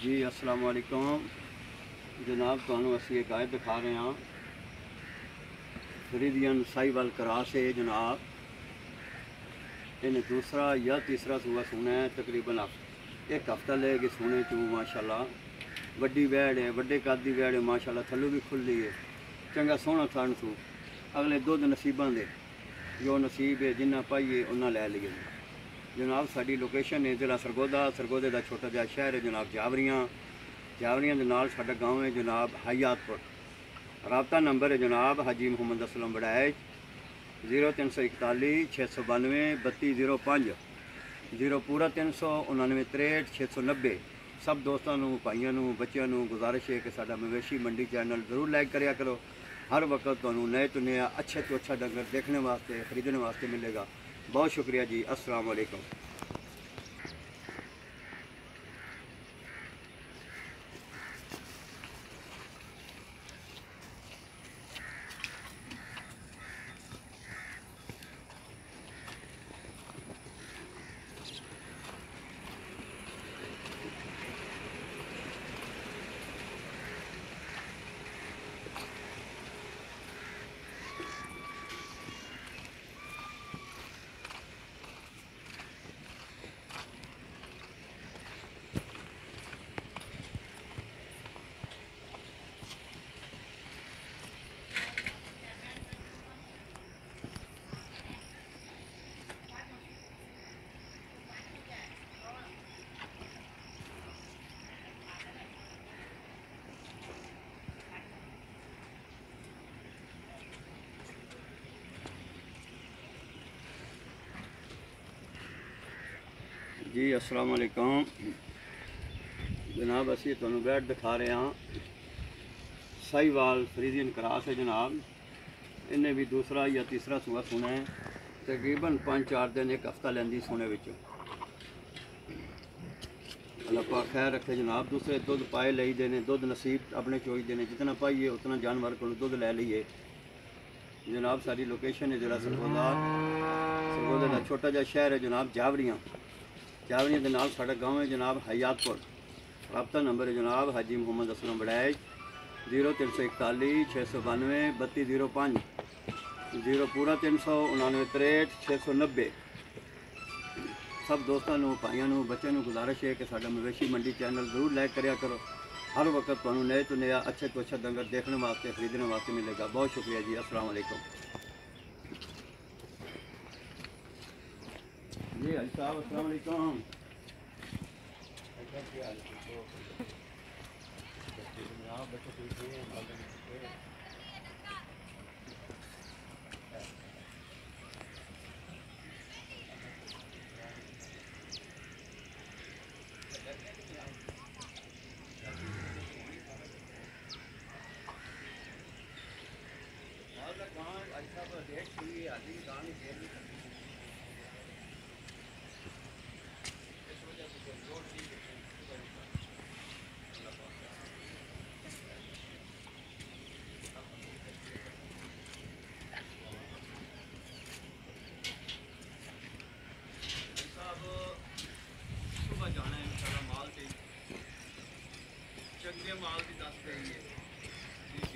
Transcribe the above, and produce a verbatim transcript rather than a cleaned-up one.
जी अस्सलाम वालेकुम जनाब, तुहानू असी एक आयत दिखा रहे हैं फ्रीदियन साहिवाल करा से जनाब। इन्हें दूसरा या तीसरा सूआ सुना है, तकरीबन एक हफ्ता ले गए सोने चू। माशाल्लाह वड्डी वैड़ है, वड्डे कद की वैड़ है माशाल्लाह, थल्लों भी खुली है, चंगा सोहना थन सू। अगले दुध नसीबां दे, जो नसीब है जिन्ना पाइए उन्ना लै लिए जनाब। साड़ी लोकेशन है जिला सरगोदा, सरगोदे का छोटा जहा शहर है जनाब जावरियाँ। जावरियाँ के नाल साडा गाँव है जनाब हयातपुर। राबता नंबर है जनाब हाजी मुहम्मद असलम बड़ाए जीरो तीन सौ इकताली छे सौ बानवे बत्ती जीरो पाँच जीरो पूरा तीन सौ उन्नवे त्रेहठ छे सौ नब्बे। सब दोस्तों भाइयों बच्चों गुजारिश है कि साडा मवेशी मंडी चैनल जरूर लाइक कराया करो। हर वक्त तुहानू नए तो नया अच्छे तो अच्छा डंगर देखने वास्ते खरीदने वास्ते मिलेगा। बहुत शुक्रिया जी, अस्सलाम वालेकुम। जी अस्सलाम वालेकुम जनाब, असी तुहानू बैठ दिखा रहे हैं साहिवाल फ्रीदियन क्रॉस है जनाब। इन्हें भी दूसरा या तीसरा सूआ सुना है, तकरीबन पाँच चार दिन एक हफ्ता लेंदी सोने विच। अल्लाह पाक खैर रखे जनाब। दूसरे दुध पाए ली देने, दुध नसीब अपने चोई देने, जितना पाइए उतना जानवर को दुध लै लीए जनाब। सारी लोकेशन है जिला सरगोदा, सरगोदे का छोटा जहा शहर है जनाब जावरियाँ। जावरियाँ के नाल साडा गाँव है जनाब हयातपुर। राबता नंबर है जनाब हाजी मुहम्मद असलम बड़ाए जीरो तीन सौ इकताली छे सौ बानवे बत्ती जीरो पाँच जीरो पूरा तीन सौ उन्नवे त्रेहठ छे सौ नब्बे। सब दोस्तों भाइयों बच्चों गुजारिश है कि साडा मवेशी मंडी चैनल जरूर लाइक कराया करो। हर वक्त तुहानू नए तो नया अच्छे तो अच्छा डंगर देखने वास्ते खरीदने वास्ते मिलेगा। बहुत शुक्रिया जी, अस्सलाम वालेकुम। जी हाजी साहब अस्सलाम वालेकुम। सुबह जाना है माल से चंगे माल की दस पे